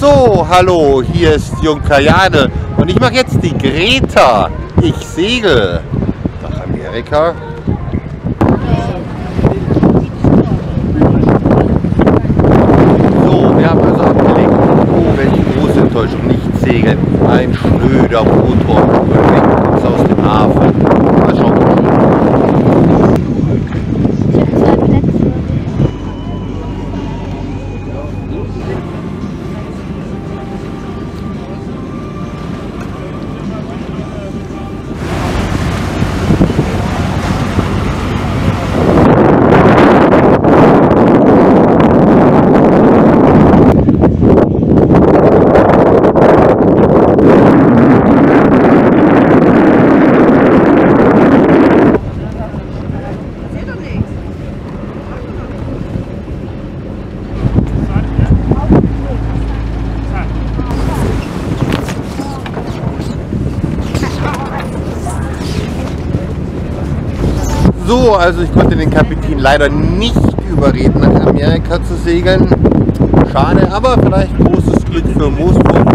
So, hallo, hier ist Junker Jane und ich mache jetzt die Greta. Ich segel nach Amerika. So, wir haben also abgelegt. Oh, welche große Enttäuschung, nicht segeln. Ein schnöder Motor weg aus dem Hafen. Mal schauen. So, also ich konnte den Kapitän leider nicht überreden, nach Amerika zu segeln. Schade, aber vielleicht großes Glück für Moosburg.